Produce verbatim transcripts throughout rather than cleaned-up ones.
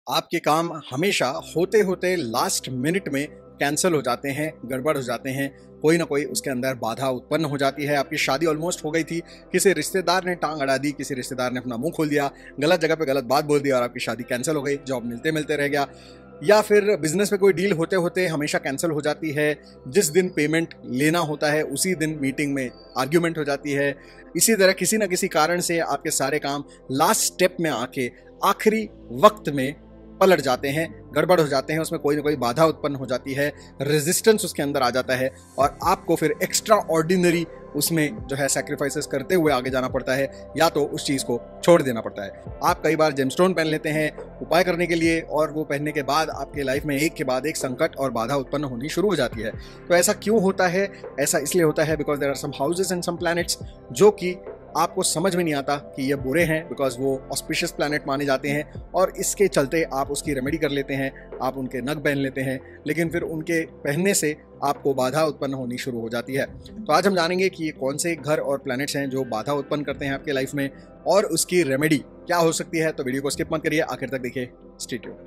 आपके काम हमेशा होते होते लास्ट मिनट में कैंसिल हो जाते हैं, गड़बड़ हो जाते हैं, कोई ना कोई उसके अंदर बाधा उत्पन्न हो जाती है। आपकी शादी ऑलमोस्ट हो गई थी, किसी रिश्तेदार ने टांग अड़ा दी, किसी रिश्तेदार ने अपना मुंह खोल दिया, गलत जगह पे गलत बात बोल दिया और आपकी शादी कैंसिल हो गई, जॉब मिलते मिलते रह गया। या फिर बिजनेस में कोई डील होते होते हमेशा कैंसिल हो जाती है, जिस दिन पेमेंट लेना होता है उसी दिन मीटिंग में आर्ग्यूमेंट हो जाती है। इसी तरह किसी ना किसी कारण से आपके सारे काम लास्ट स्टेप में आके आखिरी वक्त में पलट जाते हैं, गड़बड़ हो जाते हैं, उसमें कोई ना कोई बाधा उत्पन्न हो जाती है, रेजिस्टेंस उसके अंदर आ जाता है और आपको फिर एक्स्ट्रा ऑर्डिनरी उसमें जो है सैक्रिफाइसेस करते हुए आगे जाना पड़ता है, या तो उस चीज़ को छोड़ देना पड़ता है। आप कई बार जेमस्टोन पहन लेते हैं उपाय करने के लिए, और वो पहनने के बाद आपके लाइफ में एक के बाद एक संकट और बाधा उत्पन्न होनी शुरू हो जाती है। तो ऐसा क्यों होता है? ऐसा इसलिए होता है because there are some houses and some planets जो कि आपको समझ में नहीं आता कि ये बुरे हैं, बिकॉज वो ऑस्पिशियस प्लैनेट माने जाते हैं, और इसके चलते आप उसकी रेमेडी कर लेते हैं, आप उनके नग पहन लेते हैं, लेकिन फिर उनके पहनने से आपको बाधा उत्पन्न होनी शुरू हो जाती है। तो आज हम जानेंगे कि ये कौन से घर और प्लैनेट्स हैं जो बाधा उत्पन्न करते हैं आपके लाइफ में, और उसकी रेमेडी क्या हो सकती है। तो वीडियो को स्किप मत करिए, आखिर तक देखिए। Stay tuned.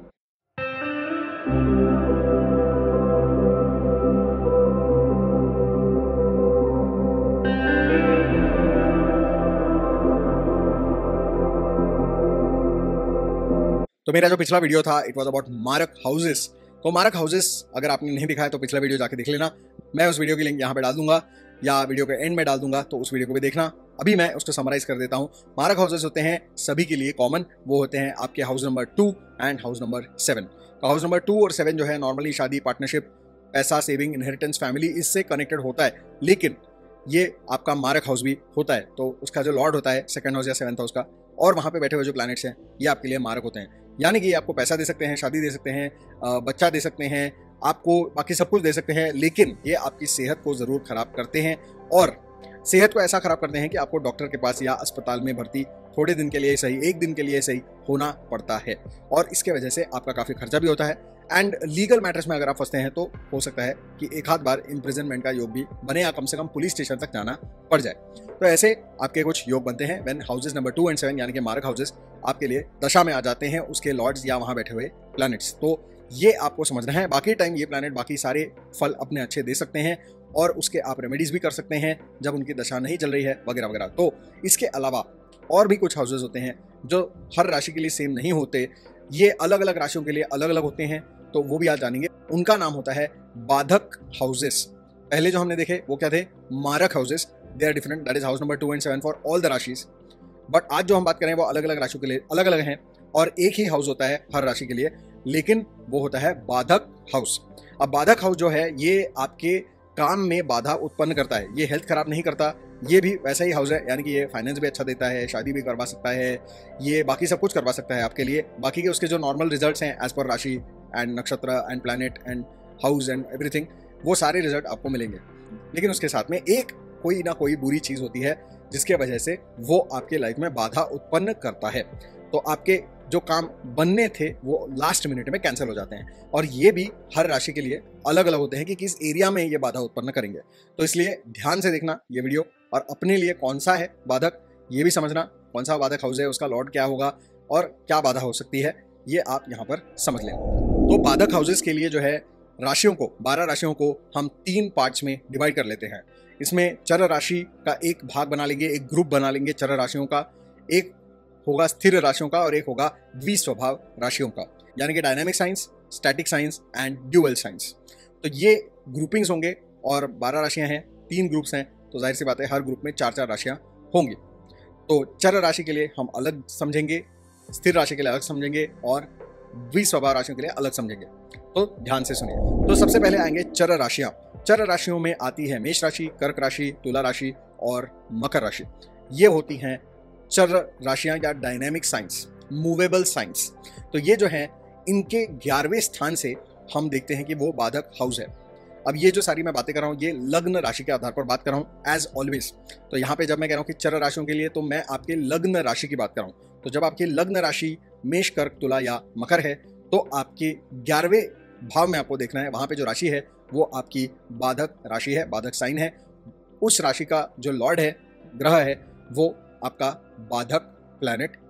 तो मेरा जो पिछला वीडियो था इट वाज अबाउट मारक हाउसेस। तो मारक हाउसेस अगर आपने नहीं दिखा है तो पिछला वीडियो जाके देख लेना। मैं उस वीडियो की लिंक यहाँ पे डाल दूंगा या वीडियो के एंड में डाल दूंगा, तो उस वीडियो को भी देखना। अभी मैं उसको समराइज कर देता हूँ। मारक हाउसेस होते हैं सभी के लिए कॉमन, वो होते हैं आपके house number two and house number seven. तो हाउस नंबर टू और सेवन जो है नॉर्मली शादी, पार्टनरशिप, पैसा, सेविंग, इनहेरिटेंस, फैमिली, इससे कनेक्टेड होता है, लेकिन ये आपका मारक हाउस भी होता है। तो उसका जो लॉर्ड होता है सेकंड हाउस या सेवंथ हाउस का, और वहाँ पे बैठे हुए जो प्लैनेट्स हैं ये आपके लिए मारक होते हैं। यानी कि ये आपको पैसा दे सकते हैं, शादी दे सकते हैं, बच्चा दे सकते हैं, आपको बाकी सब कुछ दे सकते हैं, लेकिन ये आपकी सेहत को ज़रूर खराब करते हैं। और सेहत को ऐसा खराब करते हैं कि आपको डॉक्टर के पास या अस्पताल में भर्ती थोड़े दिन के लिए सही, एक दिन के लिए सही होना पड़ता है, और इसके वजह से आपका काफ़ी खर्चा भी होता है। एंड लीगल मैटर्स में अगर आप फंसते हैं तो हो सकता है कि एक आध बार इम्प्रिजनमेंट का योग भी बने, या कम से कम पुलिस स्टेशन तक जाना पड़ जाए। तो ऐसे आपके कुछ योग बनते हैं when houses number two and seven यानी कि मारक हाउसेस आपके लिए दशा में आ जाते हैं, उसके लॉर्ड्स या वहाँ बैठे हुए प्लैनेट्स। तो ये आपको समझना है। बाकी टाइम ये प्लैनेट बाकी सारे फल अपने अच्छे दे सकते हैं, और उसके आप रेमेडीज भी कर सकते हैं जब उनकी दशा नहीं चल रही है, वगैरह वगैरह। तो इसके अलावा और भी कुछ हाउसेस होते हैं जो हर राशि के लिए सेम नहीं होते, ये अलग अलग राशियों के लिए अलग अलग होते हैं, तो वो भी आज जानेंगे। उनका नाम होता है बाधक हाउसेस। पहले जो हमने देखे वो क्या थे? मारक houses. They are different, that is house number two and seven for all the राशिज। बट आज जो हम बात करें वो अलग अलग राशियों के लिए अलग अलग हैं, और एक ही हाउस होता है हर राशि के लिए, लेकिन वो होता है बाधक हाउस। अब बाधक हाउस जो है ये आपके काम में बाधा उत्पन्न करता है, ये हेल्थ खराब नहीं करता, ये भी वैसा ही हाउस है, यानी कि ये फाइनेंस भी अच्छा देता है, शादी भी करवा सकता है, ये बाकी सब कुछ करवा सकता है आपके लिए। बाकी के उसके जो नॉर्मल रिजल्ट्स हैं एज पर राशि एंड नक्षत्र and planet and house and everything, वो सारे रिजल्ट आपको मिलेंगे। लेकिन उसके साथ में एक कोई ना कोई बुरी चीज़ होती है जिसके वजह से वो आपके लाइफ में बाधा उत्पन्न करता है। तो आपके जो काम बनने थे वो लास्ट मिनट में कैंसिल हो जाते हैं, और ये भी हर राशि के लिए अलग अलग होते हैं कि किस एरिया में ये बाधा उत्पन्न करेंगे। तो इसलिए ध्यान से देखना ये वीडियो, और अपने लिए कौन सा है बाधक ये भी समझना, कौन सा बाधक हाउस है, उसका लॉर्ड क्या होगा और क्या बाधा हो सकती है, ये आप यहाँ पर समझ लें। तो बाधक हाउसेस के लिए जो है राशियों को, बारह राशियों को हम तीन पार्ट्स में डिवाइड कर लेते हैं। इसमें चर राशि का एक भाग बना लेंगे, एक ग्रुप बना लेंगे चर राशियों का, एक होगा स्थिर राशियों का, और एक होगा द्विस्वभाव राशियों का, यानी कि dynamic science, static science and dual science. तो ये ग्रुपिंग्स होंगे, और बारह राशियां हैं, तीन ग्रुप्स हैं, तो जाहिर सी बात है हर ग्रुप में चार चार राशियां होंगी। तो चर राशि के लिए हम अलग समझेंगे, स्थिर राशि के लिए अलग समझेंगे, और द्विस्वभाव राशियों के लिए अलग समझेंगे। तो ध्यान से सुनिए। तो सबसे पहले आएंगे चर राशियां। चर राशियों में आती है मेष राशि, कर्क राशि, तुला राशि और मकर राशि। ये होती हैं चर राशियां या डायनामिक साइंस, मूवेबल साइंस। तो ये जो है इनके ग्यारहवें स्थान से हम देखते हैं कि वो बाधक हाउस है। अब ये जो सारी मैं बातें कर रहा हूँ ये लग्न राशि के आधार पर बात कर रहा हूँ एज ऑलवेज। तो यहाँ पे जब मैं कह रहा हूँ कि चर राशियों के लिए, तो मैं आपके लग्न राशि की बात कर रहा हूँ। तो जब आपकी लग्न राशि मेष, कर्क, तुला या मकर है, तो आपके ग्यारहवें भाव में आपको देखना है, वहाँ पे जो राशि है वो आपकी बाधक राशि है, बाधक साइन है। उस राशि का जो लॉर्ड है, ग्रह है, वो आपका बाधक प्लैनेट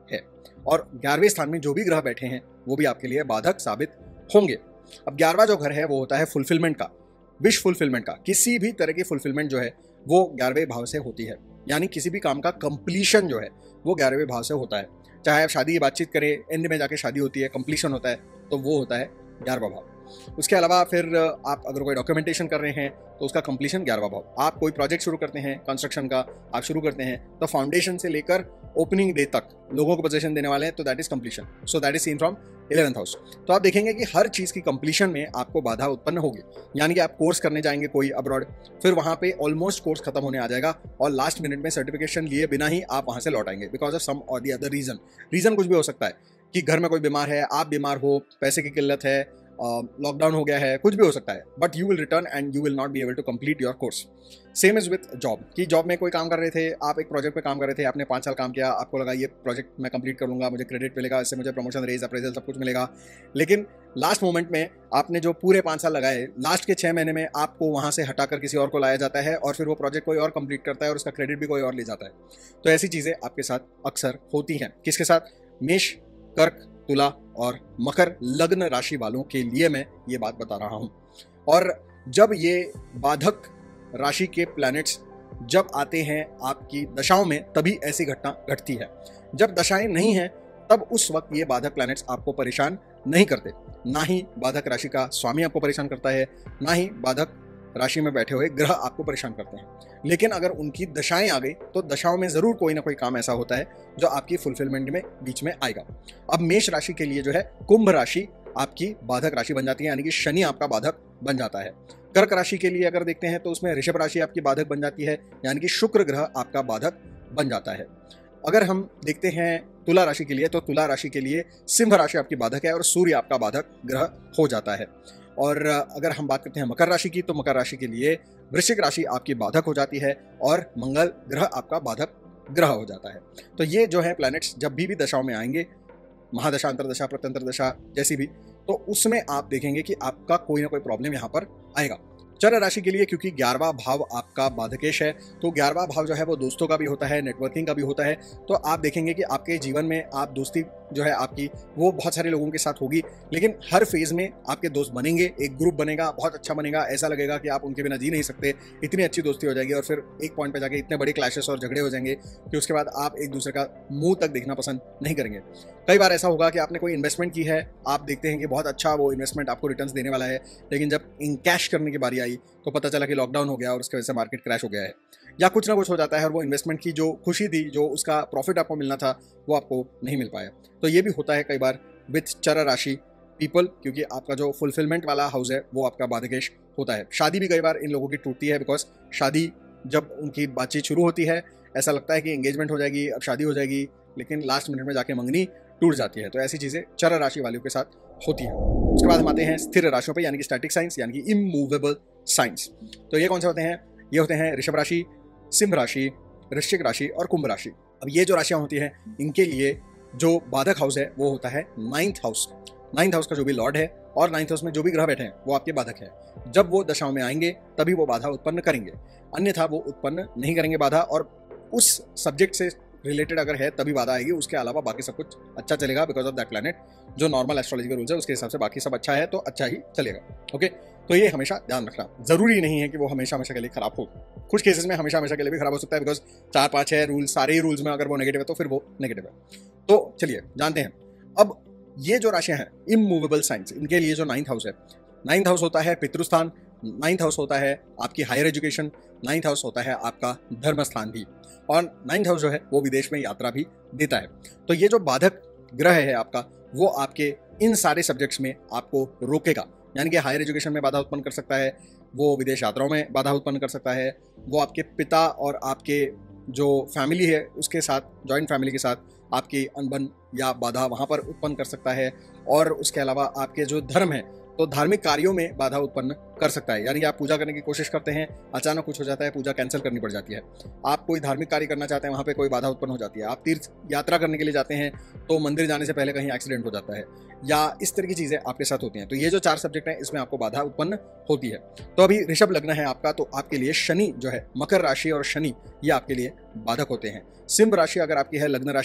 है। और ग्यारहवें स्थान में जो भी ग्रह बैठे हैं वो भी आपके लिए बाधक साबित होंगे। अब ग्यारहवां जो घर है वो होता है फुलफिलमेंट का, विश फुलफिलमेंट का। किसी भी तरह की फुलफिलमेंट जो है वो ग्यारहवें भाव से होती है, यानी किसी भी काम का कंप्लीशन जो है वो ग्यारहवें भाव से होता है। चाहे आप शादी की बातचीत करें, एंड में जाके शादी होती है, कंप्लीशन होता है, तो वो होता है ग्यारहवां भाव। उसके अलावा फिर आप अगर कोई डॉक्यूमेंटेशन कर रहे हैं तो उसका कंप्लीशन ग्यारहवां भाव। आप कोई प्रोजेक्ट शुरू करते हैं, कंस्ट्रक्शन का आप शुरू करते हैं, तो फाउंडेशन से लेकर ओपनिंग डे तक लोगों को पोजीशन देने वाले हैं, तो that is completion. So that is seen from eleventh house. तो आप देखेंगे कि हर चीज़ की कंप्लीशन में आपको बाधा उत्पन्न होगी। यानी कि आप कोर्स करने जाएंगे कोई अब्रॉड, फिर वहाँ पे ऑलमोस्ट कोर्स खत्म होने आ जाएगा और लास्ट मिनट में सर्टिफिकेशन लिए बिना ही आप वहाँ से लौट आएंगे, बिकॉज ऑफ सम और दी अदर रीजन। रीजन कुछ भी हो सकता है कि घर में कोई बीमार है, आप बीमार हो, पैसे की किल्लत है, लॉकडाउन uh, हो गया है, कुछ भी हो सकता है, but you will return and you will not be able to complete your course. Same is with job, कि जॉब में कोई काम कर रहे थे, आप एक प्रोजेक्ट पे काम कर रहे थे, आपने पाँच साल काम किया, आपको लगा ये प्रोजेक्ट मैं कंप्लीट कर लूँगा, मुझे क्रेडिट मिलेगा, इससे मुझे प्रमोशन, रेज, अप्रेजल सब कुछ मिलेगा। लेकिन लास्ट मोमेंट में आपने जो पूरे पाँच साल लगाए, लास्ट के छः महीने में आपको वहाँ से हटाकर किसी और को लाया जाता है और फिर वो प्रोजेक्ट कोई और कंप्लीट करता है और उसका क्रेडिट भी कोई और ले जाता है। तो ऐसी चीज़ें आपके साथ अक्सर होती हैं। किसके साथ? मेष, कर्क, तुला और मकर लग्न राशि वालों के लिए मैं ये बात बता रहा हूं। और जब ये बाधक राशि के प्लैनेट्स जब आते हैं आपकी दशाओं में, तभी ऐसी घटना घटती है। जब दशाएं नहीं हैं तब उस वक्त ये बाधक प्लैनेट्स आपको परेशान नहीं करते। ना ही बाधक राशि का स्वामी आपको परेशान करता है, ना ही बाधक राशि में बैठे हुए ग्रह आपको परेशान करते हैं। लेकिन अगर उनकी दशाएं आ गई तो दशाओं में जरूर कोई ना कोई काम ऐसा होता है जो आपकी फुलफिलमेंट में बीच में आएगा। अब मेष राशि के लिए जो है कुंभ राशि आपकी बाधक राशि बन जाती है, यानी कि शनि आपका बाधक बन जाता है। कर्क राशि के लिए अगर देखते हैं तो उसमें ऋषभ राशि आपकी बाधक बन जाती है, यानी कि शुक्र ग्रह आपका बाधक बन जाता है। अगर हम देखते हैं तुला राशि के लिए तो तुला राशि के लिए सिंह राशि आपकी बाधक है और सूर्य आपका बाधक ग्रह हो जाता है। और अगर हम बात करते हैं मकर राशि की तो मकर राशि के लिए वृश्चिक राशि आपकी बाधक हो जाती है और मंगल ग्रह आपका बाधक ग्रह हो जाता है। तो ये जो है प्लैनेट्स जब भी भी दशाओं में आएंगे, महादशा, अंतरदशा, प्रत्यंतर दशा जैसी भी, तो उसमें आप देखेंगे कि आपका कोई ना कोई प्रॉब्लम यहाँ पर आएगा। चर राशि के लिए क्योंकि ग्यारहवां भाव आपका बाधकेश है, तो ग्यारहवां भाव जो है वो दोस्तों का भी होता है, नेटवर्किंग का भी होता है। तो आप देखेंगे कि आपके जीवन में आप दोस्ती जो है आपकी वो बहुत सारे लोगों के साथ होगी, लेकिन हर फेज में आपके दोस्त बनेंगे, एक ग्रुप बनेगा, बहुत अच्छा बनेगा, ऐसा लगेगा कि आप उनके बिना जी नहीं सकते, इतनी अच्छी दोस्ती हो जाएगी। और फिर एक पॉइंट पे जाके इतने बड़े क्लैशेस और झगड़े हो जाएंगे कि उसके बाद आप एक दूसरे का मुंह तक देखना पसंद नहीं करेंगे। कई बार ऐसा होगा कि आपने कोई इन्वेस्टमेंट की है, आप देखते हैं कि बहुत अच्छा वो इन्वेस्टमेंट आपको रिटर्न्स देने वाला है, लेकिन जब इन कैश करने की बारी आई तो पता चला कि लॉकडाउन हो गया और उसकी वजह से मार्केट क्रैश हो गया है, या कुछ ना कुछ हो जाता है और वो इन्वेस्टमेंट की जो खुशी थी, जो उसका प्रॉफिट आपको मिलना था, वो आपको नहीं मिल पाया। तो ये भी होता है कई बार विथ चर राशि पीपल, क्योंकि आपका जो फुलफिलमेंट वाला हाउस है वो आपका बाधकेश होता है। शादी भी कई बार इन लोगों की टूटती है, बिकॉज शादी जब उनकी बातचीत शुरू होती है ऐसा लगता है कि एंगेजमेंट हो जाएगी, अब शादी हो जाएगी, लेकिन लास्ट मिनट में जाके मंगनी टूट जाती है। तो ऐसी चीज़ें चर राशि वालों के साथ होती हैं। उसके बाद हम आते हैं स्थिर राशियों पे, यानी कि स्टैटिक साइंस, यानी कि इमूवेबल साइंस। तो ये कौन से होते हैं? ये होते हैं ऋषभ राशि, सिंह राशि, वृश्चिक राशि और कुंभ राशि। अब ये जो राशियां होती हैं इनके लिए जो बाधक हाउस है वो होता है नाइन्थ हाउस। नाइन्थ हाउस का जो भी लॉर्ड है और नाइन्थ हाउस में जो भी ग्रह बैठे हैं वो आपके बाधक है। जब वो दशाओं में आएंगे तभी वो बाधा उत्पन्न करेंगे, अन्यथा वो उत्पन्न नहीं करेंगे बाधा। और उस सब्जेक्ट से रिलेटेड अगर है तभी बाधा आएगी, उसके अलावा बाकी सब कुछ अच्छा चलेगा, बिकॉज ऑफ दैट प्लैनेट। जो नॉर्मल एस्ट्रोलॉजी के रूल्स है उसके हिसाब से बाकी सब अच्छा है तो अच्छा ही चलेगा। ओके, तो ये हमेशा ध्यान रखना। जरूरी नहीं है कि वो हमेशा हमेशा के लिए खराब हो, कुछ केसेस में हमेशा हमेशा के लिए भी खराब हो सकता है, बिकॉज चार पाँच है रूल, सारे ही रूल्स में अगर वो नेगेटिव है तो फिर वो नेगेटिव है। तो चलिए जानते हैं। अब ये जो राशियां हैं इमूवेबल साइंस, इनके लिए जो नाइन्थ हाउस है, नाइन्थ हाउस होता है पितृस्थान, नाइन्थ हाउस होता है आपकी हायर एजुकेशन, नाइन्थ हाउस होता है आपका धर्म स्थान भी, और नाइन्थ हाउस जो है वो विदेश में यात्रा भी देता है। तो ये जो बाधक ग्रह है आपका, वो आपके इन सारे सब्जेक्ट्स में आपको रोकेगा, यानी कि हायर एजुकेशन में बाधा उत्पन्न कर सकता है, वो विदेश यात्राओं में बाधा उत्पन्न कर सकता है, वो आपके पिता और आपके जो फैमिली है उसके साथ, जॉइंट फैमिली के साथ आपकी अनबन या बाधा वहाँ पर उत्पन्न कर सकता है। और उसके अलावा आपके जो धर्म है तो धार्मिक कार्यों में बाधा उत्पन्न कर सकता है, यानी कि आप पूजा करने की कोशिश करते हैं, अचानक कुछ हो जाता है, पूजा कैंसिल करनी पड़ जाती है। आप कोई धार्मिक कार्य करना चाहते हैं, वहाँ पे कोई बाधा उत्पन्न हो जाती है। आप तीर्थ यात्रा करने के लिए जाते हैं तो मंदिर जाने से पहले कहीं एक्सीडेंट हो जाता है, या इस तरह की चीज़ें आपके साथ होती हैं। तो ये जो चार सब्जेक्ट हैं इसमें आपको बाधा उत्पन्न होती है। तो अभी ऋषभ लग्न है आपका, तो आपके लिए शनि जो है, मकर राशि और शनि ये आपके लिए बाधक होते हैं। सिंह राशि अगर आपकी है लग्न राशि,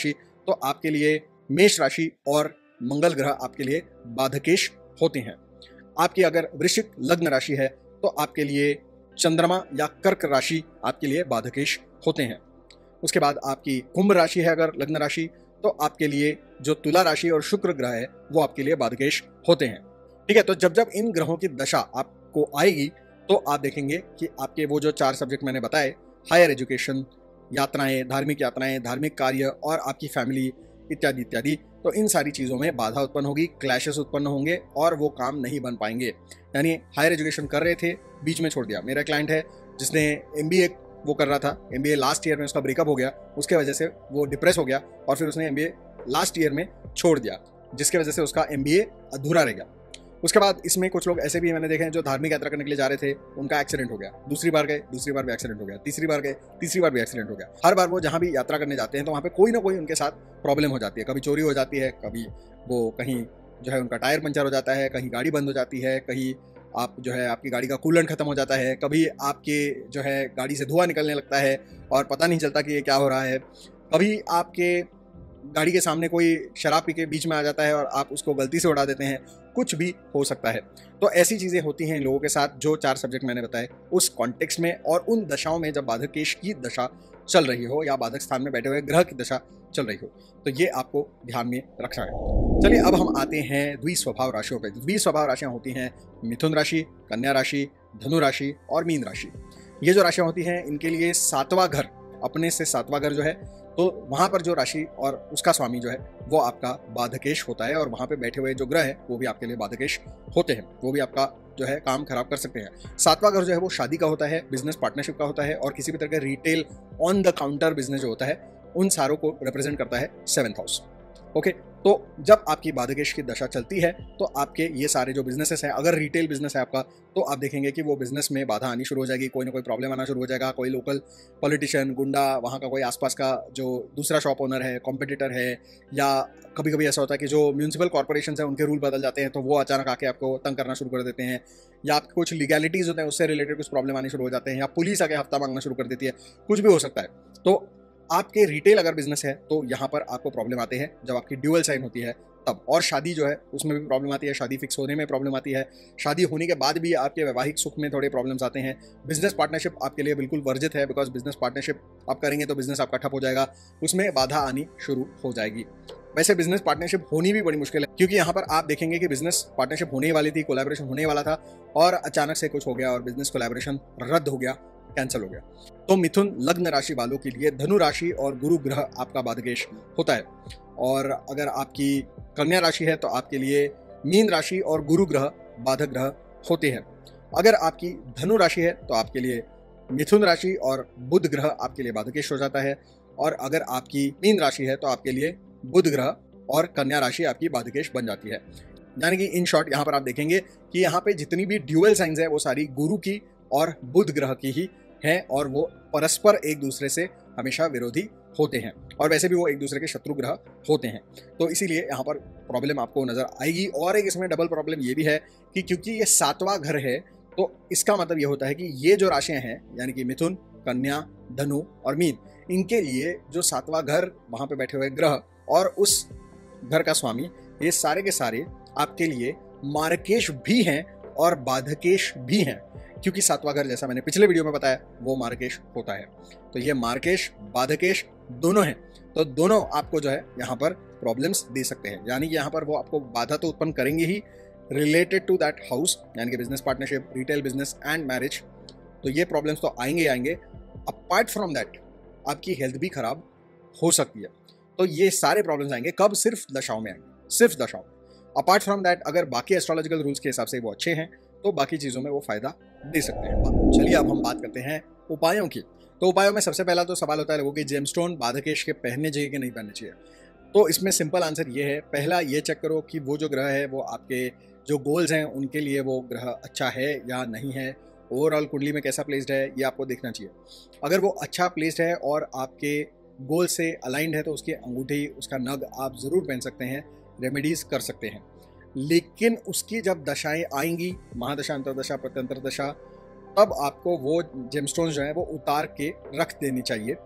तो आपके लिए मेष राशि और मंगल ग्रह आपके लिए बाधकेश होते हैं। आपकी अगर वृश्चिक लग्न राशि है तो आपके लिए चंद्रमा या कर्क राशि आपके लिए बाधकेश होते हैं। उसके बाद आपकी कुंभ राशि है अगर लग्न राशि, तो आपके लिए जो तुला राशि और शुक्र ग्रह है वो आपके लिए बाधकेश होते हैं। ठीक है, तो जब जब इन ग्रहों की दशा आपको आएगी तो आप देखेंगे कि आपके वो जो चार सब्जेक्ट मैंने बताए, हायर एजुकेशन, यात्राएं, धार्मिक यात्राएं, धार्मिक कार्य और आपकी फैमिली इत्यादि इत्यादि, तो इन सारी चीज़ों में बाधा उत्पन्न होगी, क्लैशेस उत्पन्न होंगे और वो काम नहीं बन पाएंगे। यानी हायर एजुकेशन कर रहे थे, बीच में छोड़ दिया। मेरा क्लाइंट है जिसने एमबीए वो कर रहा था, एमबीए लास्ट ईयर में उसका ब्रेकअप हो गया, उसके वजह से वो डिप्रेस हो गया और फिर उसने एमबीए लास्ट ईयर में छोड़ दिया, जिसके वजह से उसका एमबीए अधूरा रह गया। उसके बाद इसमें कुछ लोग ऐसे भी मैंने देखे हैं जो धार्मिक यात्रा करने के लिए जा रहे थे, उनका एक्सीडेंट हो गया, दूसरी बार गए, दूसरी बार भी एक्सीडेंट हो गया, तीसरी बार गए, तीसरी बार भी एक्सीडेंट हो गया। हर बार वो जहाँ भी यात्रा करने जाते हैं तो वहाँ पे कोई ना कोई उनके साथ प्रॉब्लम हो जाती है। कभी चोरी हो जाती है, कभी वो कहीं जो है उनका टायर पंचर हो जाता है, कहीं गाड़ी बंद हो जाती है, कहीं आप जो है आपकी गाड़ी का कूलेंट खत्म हो जाता है, कभी आपके जो है गाड़ी से धुआं निकलने लगता है और पता नहीं चलता कि ये क्या हो रहा है, कभी आपके गाड़ी के सामने कोई शराब पी के बीच में आ जाता है और आप उसको गलती से उड़ा देते हैं, कुछ भी हो सकता है। तो ऐसी चीज़ें होती हैं इन लोगों के साथ जो चार सब्जेक्ट मैंने बताए उस कॉन्टेक्स्ट में और उन दशाओं में जब बाधकेश की दशा चल रही हो या बाधक स्थान में बैठे हुए ग्रह की दशा चल रही हो, तो ये आपको ध्यान में रखना है। चलिए अब हम आते हैं द्विस्वभाव राशियों पर। द्विस्वभाव राशियाँ होती हैं मिथुन राशि, कन्या राशि, धनु राशि और मीन राशि। ये जो राशियाँ होती हैं इनके लिए सातवां घर, अपने से सातवां घर जो है, तो वहाँ पर जो राशि और उसका स्वामी जो है वो आपका बाधकेश होता है और वहाँ पे बैठे हुए जो ग्रह है वो भी आपके लिए बाधकेश होते हैं, वो भी आपका जो है काम खराब कर सकते हैं। सातवां घर जो है वो शादी का होता है, बिजनेस पार्टनरशिप का होता है और किसी भी तरह का retail on the counter business जो होता है उन सारों को रिप्रेजेंट करता है सेवेंथ हाउस। ओके, तो जब आपकी बाधकेश की दशा चलती है तो आपके ये सारे जो बिजनेसेस हैं, अगर रिटेल बिजनेस है आपका, तो आप देखेंगे कि वो बिजनेस में बाधा आनी शुरू हो जाएगी, कोई ना कोई प्रॉब्लम आना शुरू हो जाएगा। कोई लोकल पॉलिटिशियन, गुंडा, वहाँ का कोई आसपास का जो दूसरा शॉप ओनर है, कॉम्पिटिटर है, या कभी कभी ऐसा होता है कि जो म्यूनसिपल कॉर्पोरेशन है उनके रूल बदल जाते हैं तो वो अचानक आके आपको तंग करना शुरू कर देते हैं, या आपके कुछ लीगैलिटीज़ होते हैं उससे रिलेटेड कुछ प्रॉब्लम आनी शुरू हो जाते हैं, या पुलिस आके हफ्ता मांगना शुरू कर देती है, कुछ भी हो सकता है। तो आपके रिटेल अगर बिजनेस है तो यहाँ पर आपको प्रॉब्लम आते हैं जब आपकी ड्यूअल साइन होती है तब। और शादी जो है उसमें भी प्रॉब्लम आती है, शादी फिक्स होने में प्रॉब्लम आती है, शादी होने के बाद भी आपके वैवाहिक सुख में थोड़े प्रॉब्लम्स आते हैं। बिजनेस पार्टनरशिप आपके लिए बिल्कुल वर्जित है, बिकॉज बिजनेस पार्टनरशिप आप करेंगे तो बिजनेस आपका ठप हो जाएगा, उसमें बाधा आनी शुरू हो जाएगी। वैसे बिजनेस पार्टनरशिप होनी भी बड़ी मुश्किल है, क्योंकि यहाँ पर आप देखेंगे कि बिजनेस पार्टनरशिप होने वाली थी, कोलैबोरेशन होने वाला था और अचानक से कुछ हो गया और बिजनेस कोलैबोरेशन रद्द हो गया, कैंसिल हो गया। तो मिथुन लग्न राशि वालों के लिए धनु राशि और गुरु ग्रह आपका बाधकेश होता है, और अगर आपकी कन्या राशि है तो आपके लिए मीन राशि और गुरु ग्रह बाधक ग्रह होते हैं। अगर आपकी धनु राशि है तो आपके लिए मिथुन राशि और बुध ग्रह आपके लिए बाधकेश हो जाता है, और अगर आपकी मीन राशि है तो आपके लिए बुध ग्रह और कन्या राशि आपकी बाधकेश बन जाती है। यानी कि इन शॉर्ट यहाँ पर आप देखेंगे कि यहाँ पे जितनी भी ड्यूअल साइंस है वो सारी गुरु की और बुध ग्रह की ही हैं, और वो परस्पर एक दूसरे से हमेशा विरोधी होते हैं, और वैसे भी वो एक दूसरे के शत्रु ग्रह होते हैं। तो इसीलिए यहाँ पर प्रॉब्लम आपको नजर आएगी। और एक इसमें डबल प्रॉब्लम ये भी है कि क्योंकि ये सातवां घर है तो इसका मतलब ये होता है कि ये जो राशियाँ हैं यानी कि मिथुन, कन्या, धनु और मीन, इनके लिए जो सातवां घर, वहाँ पे बैठे हुए ग्रह और उस घर का स्वामी, ये सारे के सारे आपके लिए मार्केश भी हैं और बाधकेश भी हैं, क्योंकि सातवां घर जैसा मैंने पिछले वीडियो में बताया वो मार्केश होता है। तो ये मार्केश बाधकेश दोनों हैं, तो दोनों आपको जो है यहाँ पर प्रॉब्लम्स दे सकते हैं। यानी कि यहाँ पर वो आपको बाधा तो उत्पन्न करेंगे ही रिलेटेड टू दैट हाउस, यानी कि business partnership, retail business and marriage, तो ये प्रॉब्लम्स तो आएंगे आएंगे। अपार्ट फ्रॉम दैट आपकी हेल्थ भी खराब हो सकती है। तो ये सारे प्रॉब्लम्स आएंगे कब? सिर्फ दशाओं में आएंगे, सिर्फ दशाओं में। अपार्ट फ्रॉम दैट अगर बाकी एस्ट्रोलॉजिकल रूल्स के हिसाब से वो अच्छे हैं तो बाकी चीज़ों में वो फायदा दे सकते हैं। चलिए अब हम बात करते हैं उपायों की। तो उपायों में सबसे पहला तो सवाल होता है लोगों की, जेमस्टोन बाधकेश के पहनने चाहिए कि नहीं पहनने चाहिए। तो इसमें सिंपल आंसर ये है, पहला ये चेक करो कि वो जो ग्रह है वो आपके जो गोल्स हैं उनके लिए वो ग्रह अच्छा है या नहीं है, ओवरऑल कुंडली में कैसा प्लेस्ड है ये आपको देखना चाहिए। अगर वो अच्छा प्लेस्ड है और आपके गोल से अलाइंड है तो उसकी अंगूठी, उसका नग आप ज़रूर पहन सकते हैं, रेमेडीज़ कर सकते हैं। लेकिन उसकी जब दशाएं आएंगी, महादशा, अंतरदशा, प्रत्यंतर दशा, तब आपको वो जेमस्टोन्स जो है वो उतार के रख देनी चाहिए,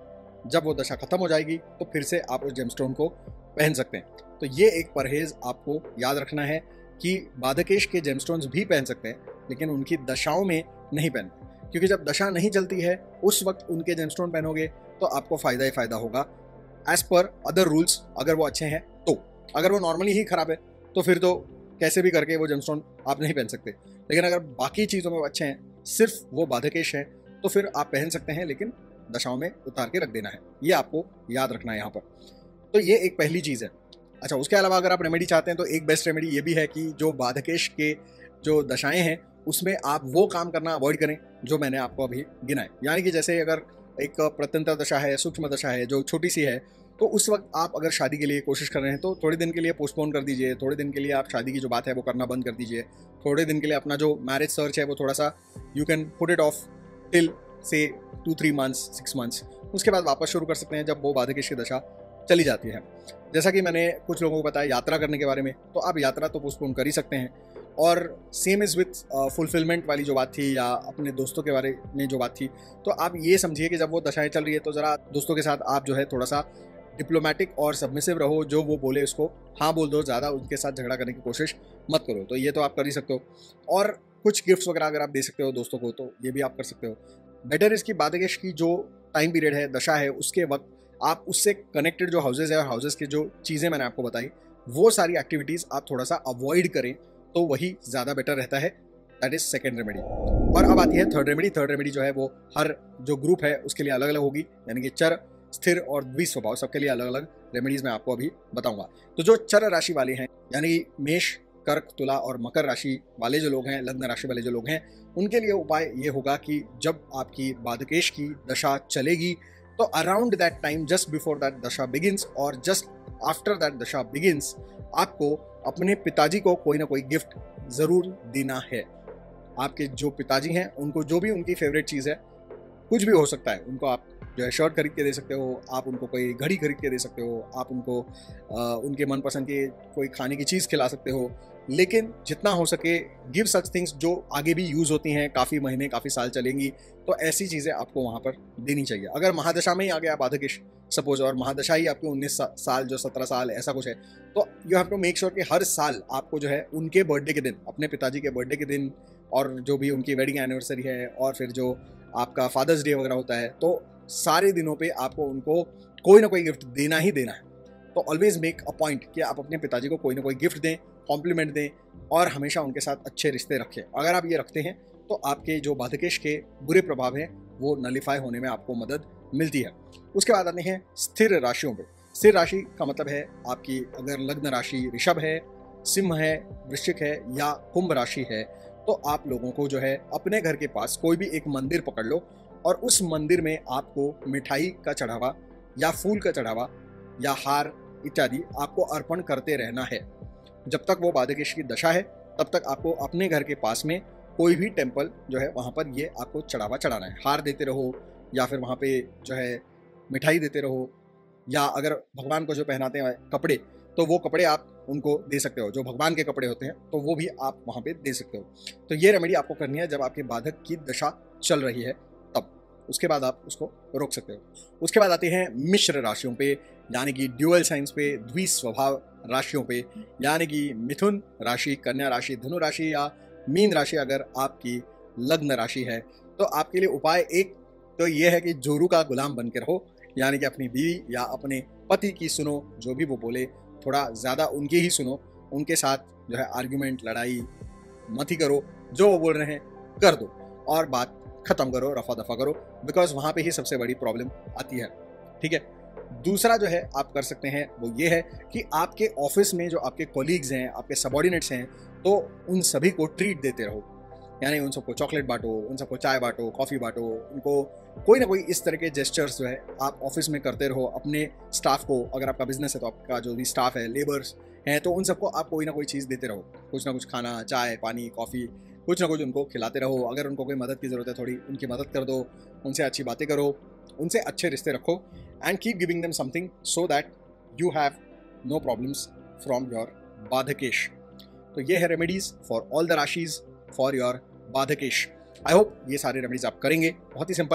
जब वो दशा खत्म हो जाएगी तो फिर से आप उस जेमस्टोन को पहन सकते हैं। तो ये एक परहेज आपको याद रखना है कि बाधकेश के जेमस्टोन्स भी पहन सकते हैं, लेकिन उनकी दशाओं में नहीं पहनते, क्योंकि जब दशा नहीं चलती है उस वक्त उनके जेमस्टोन पहनोगे तो आपको फ़ायदा ही फ़ायदा होगा एज पर अदर रूल्स, अगर वो अच्छे हैं तो। अगर वो नॉर्मली ही ख़राब है तो फिर तो कैसे भी करके वो जेमस्टोन आप नहीं पहन सकते, लेकिन अगर बाकी चीज़ों में वो अच्छे हैं, सिर्फ वो बाधकेश हैं, तो फिर आप पहन सकते हैं, लेकिन दशाओं में उतार के रख देना है। ये आपको याद रखना है यहाँ पर। तो ये एक पहली चीज़ है। अच्छा, उसके अलावा अगर आप रेमेडी चाहते हैं तो एक बेस्ट रेमेडी ये भी है कि जो बाधकेश के जो दशाएं हैं उसमें आप वो काम करना अवॉइड करें जो मैंने आपको अभी गिनाए। यानी कि जैसे अगर एक प्रत्यंतर दशा है, सूक्ष्म दशा है जो छोटी सी है, तो उस वक्त आप अगर शादी के लिए कोशिश कर रहे हैं तो थोड़े दिन के लिए पोस्टपोन कर दीजिए, थोड़े दिन के लिए आप शादी की जो बात है वो करना बंद कर दीजिए, थोड़े दिन के लिए अपना जो मैरिज सर्च है वो थोड़ा सा you can put it off till say two three months six months. उसके बाद वापस शुरू कर सकते हैं जब वो बाधकेश की दशा चली जाती है। जैसा कि मैंने कुछ लोगों को बताया यात्रा करने के बारे में, तो आप यात्रा तो पोस्टपोन कर ही सकते हैं। और सेम इज़ विथ फुलफिलमेंट वाली जो बात थी या अपने दोस्तों के बारे में जो बात थी, तो आप ये समझिए कि जब वो दशाएं चल रही है तो ज़रा दोस्तों के साथ आप जो है थोड़ा सा डिप्लोमेटिक और सबमिसिव रहो, जो वो बोले उसको हाँ बोल दो, ज़्यादा उनके साथ झगड़ा करने की कोशिश मत करो। तो ये तो आप कर ही सकते हो। और कुछ गिफ्ट्स वगैरह अगर आप दे सकते हो दोस्तों को तो ये भी आप कर सकते हो। बेटर इसकी बाधकेश की जो टाइम पीरियड है, दशा है, उसके वक्त आप उससे कनेक्टेड जो हाउसेज है और हाउसेज की जो चीज़ें मैंने आपको बताई वो सारी एक्टिविटीज़ आप थोड़ा सा अवॉइड करें तो वही ज़्यादा बेटर रहता है। That is second remedy. और अब आती है थर्ड रेमेडी। थर्ड रेमेडी जो है वो हर जो ग्रुप है उसके लिए अलग अलग होगी, यानी कि चर, स्थिर और द्विस्वभाव सबके लिए अलग अलग रेमेडीज मैं आपको अभी बताऊंगा। तो जो चर राशि वाले हैं, यानी मेष, कर्क, तुला और मकर राशि वाले जो लोग हैं, लग्न राशि वाले जो लोग हैं, उनके लिए उपाय ये होगा कि जब आपकी बाधकेश की दशा चलेगी तो around that time, just before that दशा बिगिंस और जस्ट आफ्टर दैट दशा बिगिंस, आपको अपने पिताजी को कोई ना कोई गिफ्ट ज़रूर देना है। आपके जो पिताजी हैं उनको जो भी उनकी फेवरेट चीज़ है, कुछ भी हो सकता है, उनको आप जो है शर्ट खरीद के दे सकते हो, आप उनको कोई घड़ी खरीद के दे सकते हो, आप उनको आ, उनके मनपसंद की कोई खाने की चीज़ खिला सकते हो, लेकिन जितना हो सके गिव सच थिंग्स जो आगे भी यूज़ होती हैं, काफ़ी महीने काफ़ी साल चलेंगी, तो ऐसी चीज़ें आपको वहाँ पर देनी चाहिए। अगर महादशा में ही आ गया बाधकेश सपोज और महादशा ही आपकी उन्नीस साल जो सत्रह साल ऐसा कुछ है, तो you have to make sure कि हर साल आपको जो है उनके बर्थडे के दिन, अपने पिताजी के बर्थडे के दिन और जो भी उनकी वेडिंग एनिवर्सरी है और फिर जो आपका फादर्स डे वगैरह होता है, तो सारे दिनों पे आपको उनको कोई ना कोई गिफ्ट देना ही देना है। तो ऑलवेज मेक अ पॉइंट कि आप अपने पिताजी को कोई ना कोई गिफ्ट दें, कॉम्प्लीमेंट दें और हमेशा उनके साथ अच्छे रिश्ते रखें। अगर आप ये रखते हैं तो आपके जो बाधकेश के बुरे प्रभाव हैं वो नलीफाई होने में आपको मदद मिलती है। उसके बाद आते हैं स्थिर राशियों पे। स्थिर राशि का मतलब है आपकी अगर लग्न राशि ऋषभ है, सिंह है, वृश्चिक है या कुंभ राशि है, तो आप लोगों को जो है अपने घर के पास कोई भी एक मंदिर पकड़ लो और उस मंदिर में आपको मिठाई का चढ़ावा या फूल का चढ़ावा या हार इत्यादि आपको अर्पण करते रहना है। जब तक वो बाधकेश की दशा है तब तक आपको अपने घर के पास में कोई भी टेम्पल जो है वहाँ पर ये आपको चढ़ावा चढ़ाना है। हार देते रहो या फिर वहाँ पे जो है मिठाई देते रहो, या अगर भगवान को जो पहनाते हैं कपड़े, तो वो कपड़े आप उनको दे सकते हो, जो भगवान के कपड़े होते हैं तो वो भी आप वहाँ पे दे सकते हो। तो ये रेमेडी आपको करनी है जब आपके बाधक की दशा चल रही है तब। उसके बाद आप उसको रोक सकते हो। उसके बाद आते हैं मिश्र राशियों पे, यानी कि ड्यूअल साइंस पे, द्विस्वभाव राशियों पे, यानी कि मिथुन राशि, कन्या राशि, धनु राशि या मीन राशि अगर आपकी लग्न राशि है, तो आपके लिए उपाय एक तो ये है कि जोरू का गुलाम बन के रहो, यानी कि अपनी बीवी या अपने पति की सुनो, जो भी वो बोले थोड़ा ज़्यादा उनकी ही सुनो, उनके साथ जो है आर्ग्यूमेंट, लड़ाई मत ही करो, जो वो बोल रहे हैं कर दो और बात खत्म करो, रफा दफा करो, बिकॉज वहाँ पे ही सबसे बड़ी प्रॉब्लम आती है। ठीक है। दूसरा जो है आप कर सकते हैं वो ये है कि आपके ऑफिस में जो आपके कोलीग्स हैं, आपके सबॉर्डिनेट्स हैं, तो उन सभी को ट्रीट देते रहो, यानी उन सबको चॉकलेट बांटो, उन सबको चाय बांटो, कॉफ़ी बांटो, उनको कोई ना कोई इस तरह के जेस्चर्स जो है आप ऑफिस में करते रहो। अपने स्टाफ को, अगर आपका बिजनेस है तो आपका जो भी स्टाफ है, लेबर्स हैं, तो उन सबको आप कोई ना कोई चीज़ देते रहो, कुछ ना कुछ खाना, चाय, पानी, कॉफ़ी, कुछ ना कुछ उनको खिलाते रहो। अगर उनको कोई मदद की ज़रूरत है थोड़ी उनकी मदद कर दो, उनसे अच्छी बातें करो, उनसे अच्छे रिश्ते रखो and keep giving them something so that you have no problems from your बाधकेश। तो ये है रेमेडीज फॉर ऑल द राशिज फॉर योर बाधकेश। आई होप ये सारे रेमेडीज आप करेंगे, बहुत ही सिंपल है,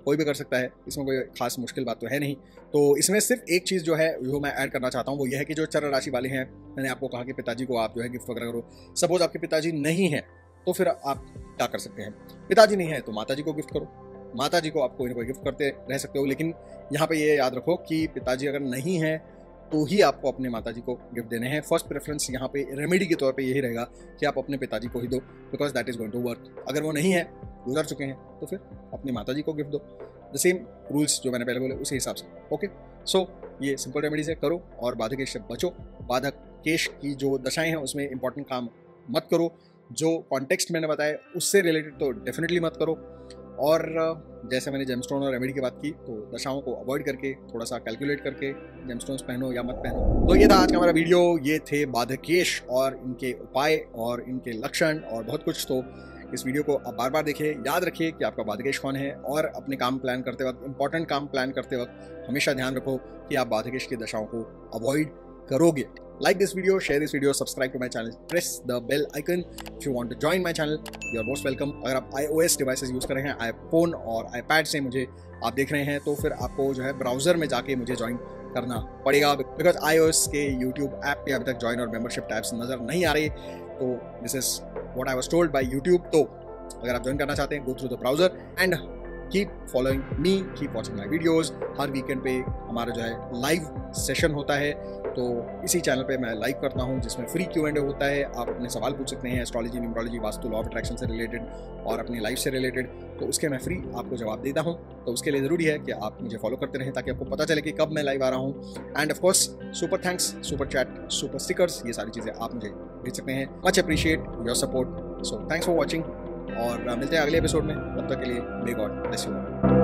कोई भी कर सकता है, इसमें कोई खास मुश्किल बात तो है नहीं। तो इसमें सिर्फ एक चीज़ जो है जो मैं ऐड करना चाहता हूँ वो यह है कि जो चर राशि वाले हैं, मैंने आपको कहा कि पिताजी को आप जो है गिफ्ट वगैरह करो। सपोज आपके पिताजी नहीं है तो फिर आप क्या कर सकते हैं, पिताजी नहीं है तो माताजी को गिफ्ट करो, माताजी को आप कोई ना कोई गिफ्ट करते रह सकते हो। लेकिन यहाँ पे ये याद रखो कि पिताजी अगर नहीं है तो ही आपको अपने माताजी को गिफ्ट देने हैं। फर्स्ट प्रेफरेंस यहाँ पे रेमेडी के तौर पे यही रहेगा कि आप अपने पिताजी को ही दो, because that is going to work. अगर वो नहीं है, गुजर चुके हैं, तो फिर अपनी माताजी को गिफ्ट दो। द सेम रूल्स जो मैंने पहले बोले उसी हिसाब से। ओके, सो ये सिंपल रेमेडीज है, करो और बाधकेश से बचो। बाधकेश की जो दशाएं हैं उसमें इंपॉर्टेंट काम मत करो, जो कॉन्टेक्स्ट मैंने बताया उससे रिलेटेड तो डेफिनेटली मत करो। और जैसे मैंने जेमस्टोन और रेमेडी की बात की, तो दशाओं को अवॉइड करके थोड़ा सा कैलकुलेट करके जेमस्टोन्स पहनो या मत पहनो। तो ये था आज का हमारा वीडियो। ये थे बाधकेश और इनके उपाय और इनके लक्षण और बहुत कुछ। तो इस वीडियो को आप बार बार देखिए, याद रखिए कि आपका बाधकेश कौन है, और अपने काम प्लान करते वक्त, इंपॉर्टेंट काम प्लान करते वक्त हमेशा ध्यान रखो कि आप बाधकेश की दशाओं को अवॉइड करोगे। Like this video, share this video, subscribe to my channel, press the bell icon. If you want to join my channel, you are most welcome. अगर आप iOS devices यूज़ कर रहे हैं, iPhone और iPad से मुझे आप देख रहे हैं, तो फिर आपको जो है ब्राउज़र में जाके मुझे ज्वाइन करना पड़ेगा, बिकॉज iOS के YouTube ऐप पे अभी तक ज्वाइन और मेंबरशिप टैब्स नज़र नहीं आ रही। तो this is what I was told by YouTube। तो अगर आप ज्वाइन करना चाहते हैं, go through the browser and keep following me, keep watching my videos. हर वीकेंड पे हमारा जो है लाइव सेशन होता है, तो इसी चैनल पे मैं लाइव करता हूँ, जिसमें फ्री क्यू एंड ए होता है। आप अपने सवाल पूछ सकते हैं astrology, numerology, vastu, law of attraction से रिलेटेड और अपनी लाइफ से रिलेटेड, तो उसके मैं फ्री आपको जवाब देता हूँ। तो उसके लिए ज़रूरी है कि आप मुझे फॉलो करते रहें, ताकि आपको पता चले कि कब मैं लाइव आ रहा हूँ। And of course super thanks, super chat, super stickers, ये सारी चीज़ें आप मुझे भेज सकते हैं। Much appreciate your support. So thanks for watching, और मिलते हैं अगले एपिसोड में। तब तक के लिए मे गॉड ब्लेस यू।